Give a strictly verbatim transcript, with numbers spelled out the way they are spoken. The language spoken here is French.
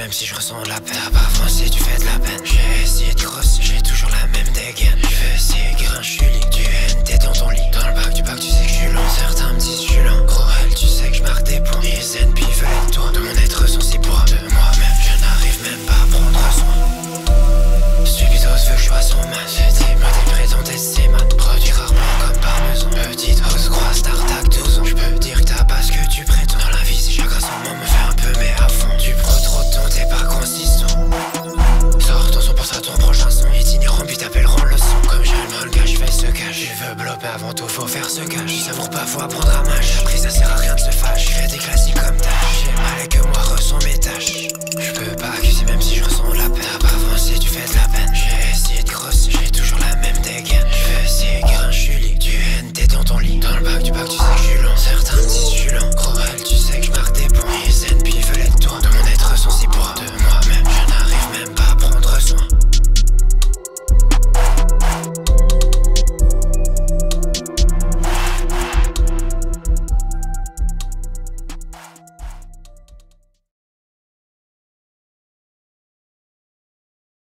même si je ressens la peine. T'as pas avancé, tu fais de la peine. J'ai essayé de crosser, j'ai toujours la même dégaine. Je vais essayer, grain, je suis lit. Tu es une tête dans ton lit. Dans le bac du bac, tu sais que je suis lent. Certains me disent je suis lent. Gros elle, tu sais que je marque des points. Les N P veulent être toi. De mon être sont si pour de moi-même. Je n'arrive même pas à prendre soin. Stupidos veut que je sois son man. J'ai dit, moi des prétends c'est man. Produit rarement comme parmesan. Petite hausse, croix, start-up, douze ans. Je peux dire que t'as pas ce que tu prétends. Dans la vie, si chacun son moment me fait un peu, mais à fond. Tu prends trop de temps, t'es pas consistant. Sors ton son, pense à ton prochain son. Itinérant, puis t'appelleront le son. Comme j'ai le mal, je fais ce cache. Je veux blopper avant tout, faut faire ce cache. Si ça vaut pas, faut apprendre à mâcher. Après, ça sert à rien de se fâcher. Je fais des classiques comme tâche. J'ai mal et que moi ressens mes tâches. Je peux pas accuser, même si je ressens la peine. T'as pas avancé, tu fais de la peine.